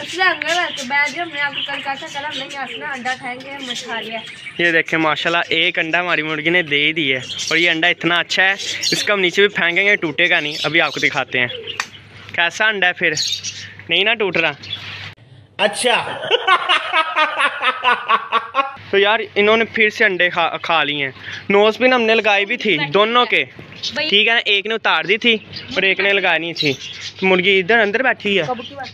ये देखें माशाल्लाह एक अंडा हमारी मुर्गी ने दे ही दी है और ये अंडा इतना अच्छा है, इसका हम नीचे भी फेंकेंगे टूटेगा नहीं। अभी आपको दिखाते हैं कैसा अंडा है, फिर नहीं ना टूट रहा। अच्छा तो यार इन्होंने फिर से अंडे खा लिए हैं। नोज पिन हमने लगाई भी थी दोनों के, ठीक है ना, एक ने उतार दी थी और एक ने लगाई नहीं थी। तो मुर्गी इधर अंदर बैठी है,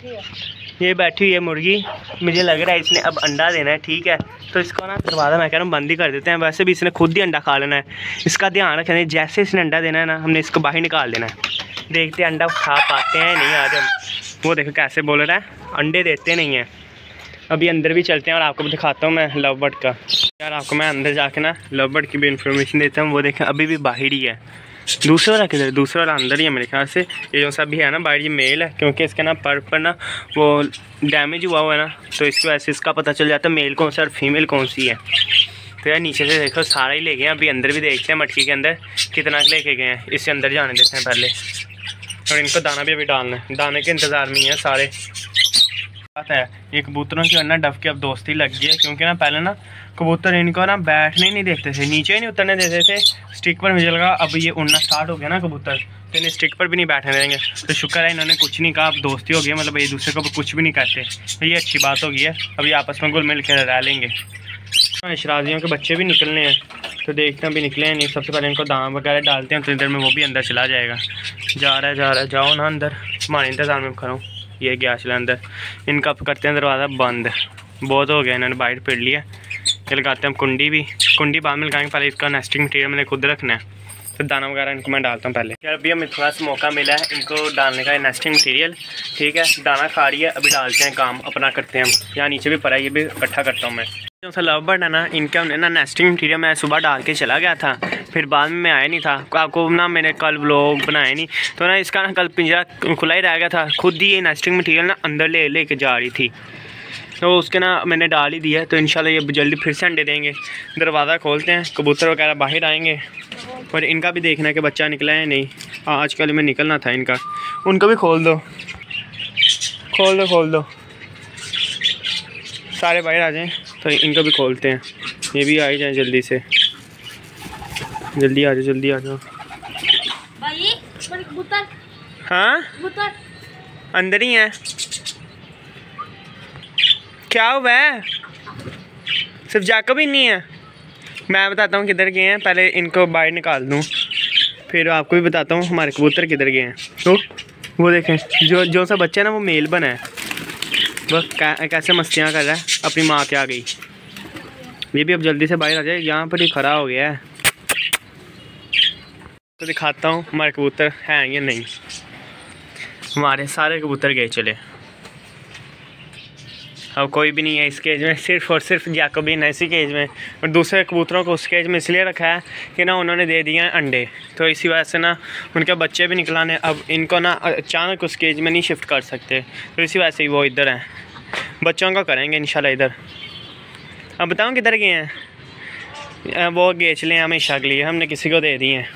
ये बैठी हुई है मुर्गी। मुझे लग रहा है इसने अब अंडा देना है, ठीक है। तो इसको ना दरवाज़ा मैं कह रहा हूँ बंद ही कर देते हैं। वैसे भी इसने खुद ही अंडा खा लेना है, इसका ध्यान रखना है। जैसे इसने अंडा देना है ना, हमने इसको बाहर निकाल देना है। देखते हैं अंडा खा पाते हैं नहीं आज हम। वो देखो कैसे बोल रहा है, अंडे देते नहीं हैं। अभी अंदर भी चलते हैं और आपको भी दिखाता हूँ मैं लव बर्ड का। यार आपको मैं अंदर जाके ना लव बर्ड की भी इन्फॉर्मेशन देता हूँ। वो देखें अभी भी बाहर ही है। दूसरा वाला किधर? दूसरा वाला अंदर ही है मेरे ख्याल से। ये जो सा भी है ना बाहर, ये मेल है, क्योंकि इसके ना पर ना वो डैमेज हुआ है ना, तो इसकी वजह से इसका पता चल जाता है मेल कौन सा और फीमेल कौन सी है। तो यार नीचे से देखो सारा ही ले गए हैं। अभी अंदर भी देखते हैं मटकी के अंदर कितना लेके गए हैं। इससे अंदर जाने देते हैं पहले, और इनको दाना भी अभी डालना है। दाने के इंतज़ार में ही है सारे। बात है ये कबूतरों की ना डफ की अब दोस्ती लग गई है, क्योंकि ना पहले ना कबूतर इनको ना बैठने नहीं देखते थे, नीचे ही नहीं उतरने देते थे, स्टिक पर मुझे लगा। अब ये उड़ना स्टार्ट हो गया ना कबूतर, तो इन्हें स्टिक पर भी नहीं बैठने देंगे। तो शुक्र है इन्होंने कुछ नहीं कहा, अब दोस्ती हो गई, मतलब एक दूसरे को कुछ भी नहीं कहते। तो ये अच्छी बात हो गई है। अभी आपस में घुल मिल कर रह लेंगे। शराजियों के बच्चे भी निकलने हैं, तो देखते हैं अभी निकले हैं नहीं। सबसे पहले इनको दाम वगैरह डालते हैं, तो इधर में वो भी अंदर चला जाएगा। जा रहा है जाओ ना अंदर, तुम्हारे इंतज़ार में खड़ा हूँ। ये गया चला अंदर। इनका करते हैं दरवाज़ा बंद, बहुत हो गया, इन्होंने बाइट पीट लिया। ये लगाते हैं हम कुंडी भी, कुंडी बाद में लगाएंगे। पहले इसका नेस्टिंग मटीरियल मैंने खुद रखना है, तो दाना वगैरह इनको मैं डालता हूँ पहले। यार अभी हमें थोड़ा सा मौका मिला है इनको डालने का, नेस्टिंग मटीरियल, ठीक है। दाना खा रही है, अभी डालते हैं, काम अपना करते हैं हम। यहाँ नीचे भी पड़ा है, ये भी इकट्ठा करता हूँ मैं। जो सा लव बर्ड है ना, इनका ना नेस्टिंग मटीरियल मैं सुबह डाल के चला गया था, फिर बाद में मैं आया नहीं था। आपको ना मैंने कल व्लॉग बनाया नहीं, तो ना इसका ना कल पिंजरा खुला ही रह गया था। खुद ही ये नेस्टिंग मटीरियल ना अंदर ले के जा रही थी, तो उसके ना मैंने डाल ही दिया है। तो इंशाल्लाह ये जल्दी फिर से अंडे देंगे। दरवाज़ा खोलते हैं, कबूतर वगैरह बाहर आएंगे, और इनका भी देखना है कि बच्चा निकला है नहीं। आजकल में निकलना था इनका, उनको भी खोल दो, खोल दो, सारे बाहर आ जाएं। तो इनको भी खोलते हैं, ये भी आ ही जाए जल्दी से। जल्दी आ जाओ। हाँ अंदर ही है। क्या हुआ है? सिर्फ जाकब ही नहीं है? मैं बताता हूँ किधर गए हैं, पहले इनको बाहर निकाल दूँ, फिर आपको भी बताता हूँ हमारे कबूतर किधर गए हैं। तो वो देखें जो सा बच्चा है ना, वो मेल बना है, वह कैसे मस्तियाँ कर रहा है, अपनी माँ के आ गई। ये भी अब जल्दी से बाहर आ जाए, यहाँ पर ही खड़ा हो गया है। तो दिखाता हूँ हमारे कबूतर हैं या नहीं। हमारे सारे कबूतर गए चले, अब कोई भी नहीं है इस केज में, सिर्फ और सिर्फ जाकबीन है इसी केज में। और दूसरे कबूतरों को उस केज में इसलिए रखा है कि ना उन्होंने दे दिए हैं अंडे, तो इसी वजह से ना उनके बच्चे भी निकलाने। अब इनको ना अचानक उस केज में नहीं शिफ्ट कर सकते, तो इसी वजह से ही वो इधर हैं। बच्चों का करेंगे इंशाल्लाह इधर। अब बताऊँ किधर गए हैं? वो गेच लें हमेशा के लिए, हमने किसी को दे दिए हैं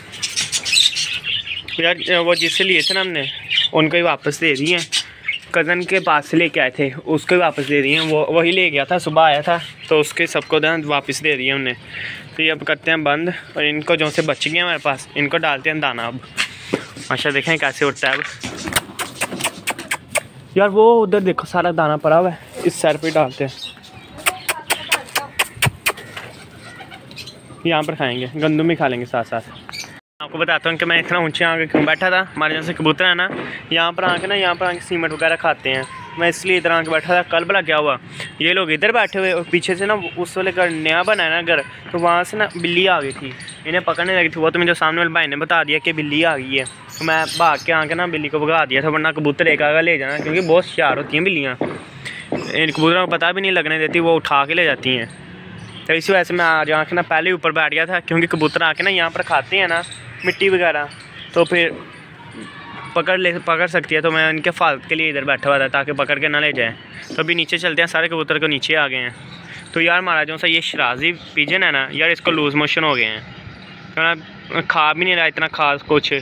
यार। वो जिससे लिए थे ना हमने, उनको ही वापस दे दिए हैं। कज़न के पास से लेके आए थे, उसको ही वापस दे दिए हैं। वो वही ले गया था, सुबह आया था, तो उसके सबको वापस दे दिए हमने। तो ये अब करते हैं बंद, और इनको जो से बच गए हमारे पास, इनको डालते हैं दाना। अब माशा देखें कैसे उठता है अब। यार वो उधर देखो सारा दाना पड़ा हुआ है, इस साइड पे डालते हैं। यहाँ पर खाएंगे, गंदम भी खा लेंगे साथ साथ। आपको बताता हूँ कि मैं इतना ऊंचे आके क्यों बैठा था। हमारे जैसे कबूतर है ना, यहाँ पर आके सीमेंट वगैरह खाते हैं। मैं इसलिए इधर आके बैठा था। कल भला क्या हुआ, ये लोग इधर बैठे हुए और पीछे से ना उस वाले घर नया बना है ना घर, तो वहाँ से ना बिल्ली आ गई थी, इन्हें पकड़ने लगी थी। वो तो मुझे सामने वाले भाई ने बता दिया कि बिल्ली आ गई है, तो मैं भाग के आके ना बिल्ली को भगा दिया था, वरना कबूतर एक आगा ले जाना, क्योंकि बहुत होशियार होती हैं बिल्लियाँ। इन कबूतरों को पता भी नहीं लगने देती, वो उठा के ले जाती हैं। तो इसी वजह से मैं आज आके ना पहले ऊपर बैठ गया था, क्योंकि कबूतर आके ना यहाँ पर खाते हैं ना मिट्टी वगैरह, तो फिर पकड़ सकती है। तो मैं इनके फाल के लिए इधर बैठा हुआ था, ताकि पकड़ के ना ले जाए। तो अभी नीचे चलते हैं, सारे कबूतर को नीचे आ गए हैं। तो यार हमारा जो सा ये शराजी पिजन है ना यार, इसको लूज़ मोशन हो गए हैं, तो ना खा भी नहीं रहा इतना खास कुछ,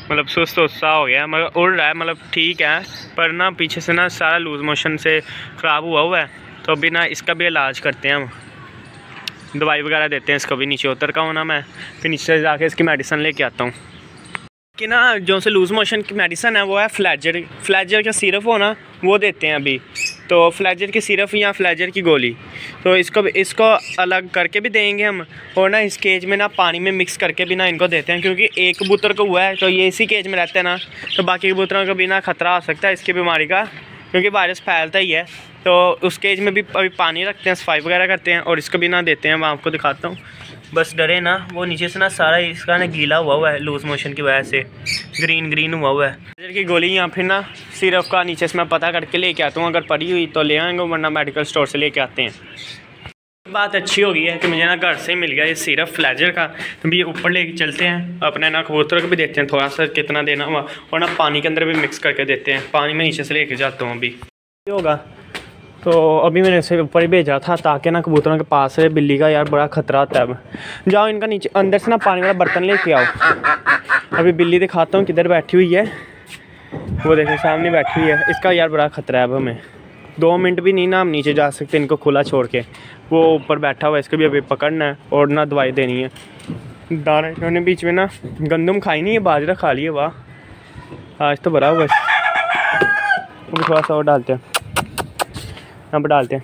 मतलब सुस्त सा हो गया, मगर उड़ रहा है, मतलब ठीक है, पर ना पीछे से ना सारा लूज मोशन से ख़राब हुआ है। तो अभी ना इसका भी इलाज करते हैं हम, दवाई वगैरह देते हैं इसको भी। नीचे उतर का हूँ ना मैं, फिर नीचे जाके इसकी मेडिसिन लेके आता हूँ कि ना जो से लूज़ मोशन की मेडिसिन है वो है फ्लैजर का सिरप हो ना, वो देते हैं अभी। तो फ्लैजर की सिरप या फ्लैजर की गोली, तो इसको अलग करके भी देंगे हम, और ना इस केज में ना पानी में मिक्स करके भी ना इनको देते हैं, क्योंकि एक कबूतर को हुआ है तो ये इसी केज में रहते हैं ना, तो बाकी कबूतरों को भी ना ख़तरा हो सकता है इसकी बीमारी का, क्योंकि वायरस फैलता ही है। तो उस केज में भी अभी पानी रखते हैं, सफाई वगैरह करते हैं, और इसको भी ना देते हैं। मैं आपको दिखाता हूँ, बस डरे ना, वो नीचे से ना सारा इसका ना गीला हुआ है लूज़ मोशन की वजह से, ग्रीन हुआ है। फ्लैजर की गोली या फिर ना सिरप का नीचे से मैं पता करके लेके आता हूँ, अगर पड़ी हुई तो ले आएंगे, वरना मेडिकल स्टोर से लेके आते हैं। बात अच्छी हो गई है कि मुझे ना घर से मिल गया ये सिरप फ्लैजर का, तो भी ये ऊपर लेके चलते हैं अपने ना कबूतर को भी देखते हैं थोड़ा सा कितना देना हुआ, और ना पानी के अंदर भी मिक्स करके देते हैं। पानी में नीचे से लेके जाता हूँ अभी होगा। तो अभी मैंने इसे ऊपर ही भेजा था ताकि ना कबूतरों के पास से बिल्ली का यार बड़ा ख़तरा होता है। अब जाओ इनका नीचे अंदर से ना पानी वाला बर्तन लेके आओ। अभी बिल्ली दिखाता हूँ किधर बैठी हुई है, वो देखो सामने बैठी हुई है। इसका यार बड़ा ख़तरा है। अब हमें 2 मिनट भी नहीं ना हम नीचे जा सकते इनको खुला छोड़ के, वो ऊपर बैठा हुआ है, इसको भी अभी पकड़ना है और ना दवाई देनी है। दाना इन्होंने बीच में ना गंदम खाई नहीं है, बाजरा खा लिया। वाह आज तो भरा हुआ है। अभी थोड़ा सा और डालते हैं, यहाँ पर डालते हैं।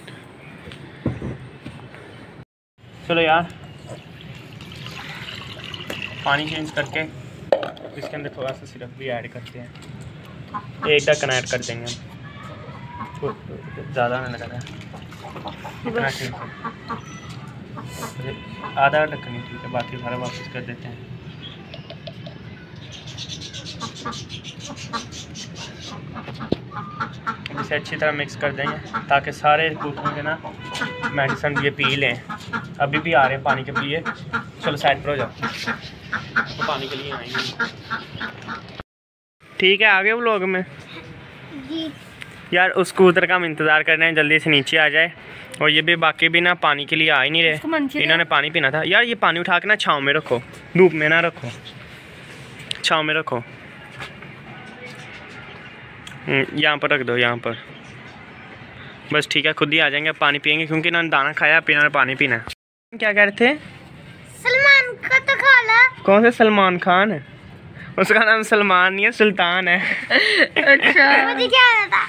चलो यार पानी चेंज करके इसके अंदर थोड़ा सा सिरप भी ऐड करते हैं। एक ढक्कन ऐड कर देंगे, ज़्यादा नहीं लगा रहा है, आधा ढक्कन ही ठीक है, बाकी सारा वापस कर देते हैं। इसे अच्छी तरह मिक्स कर देंगे ताकि सारे कबूतरों के ना मेडिसिन ये पी लें। अभी भी आ रहे हैं पानी के लिए। चलो साइड पर हो जाओ, तो पानी के लिए आएंगे। ठीक है आगे व्लॉग में यार उस कबूतर का हम इंतज़ार कर रहे हैं जल्दी से नीचे आ जाए। और ये भी बाकी भी ना पानी के लिए आ ही नहीं रहे, इन्होंने पानी पीना था। यार ये पानी उठा के ना छाँव में रखो, धूप में ना रखो, छाँव में रखो। यहाँ पर रख दो, यहाँ पर बस ठीक है। खुद ही आ जाएंगे, पानी पियेंगे क्योंकि इन्होंने दाना खाया, पीना पानी पीना है। क्या कह रहे थे? सलमान का तो खा ला। कौन से सलमान खान है? उसका नाम सलमान नहीं है, सुल्तान है। अच्छा मुझे क्या था?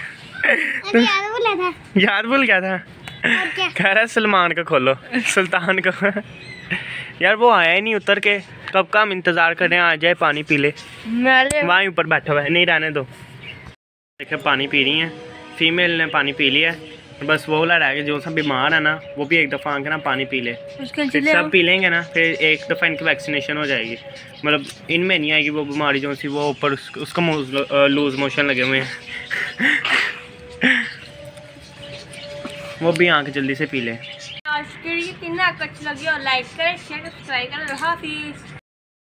याद भूल गया था। कह रहा है सलमान का खोलो, सुल्तान का। यार वो आया ही नहीं उतर के, कब का हम इंतजार कर रहे हैं आ जाए पानी पी ले। वहीं ऊपर बैठा हुआ है, नहीं रहने दो। देखिए पानी पी रही हैं, फीमेल ने पानी पी लिया है। बस वो वाला रह गया, जो सब बीमार है ना वो भी एक दफ़ा आके ना पानी पी ले, फिर सब पी लेंगे ना, फिर एक दफ़ा इनकी वैक्सीनेशन हो जाएगी। मतलब इनमें नहीं आएगी वो बीमारी जो सी वो ऊपर उसको लूज मोशन लगे हुए हैं। वो भी आके जल्दी से पी ले। आज के लिए कितना अच्छा लगे और लाइक करें, शेयर सब्सक्राइब करें। हाफिज़।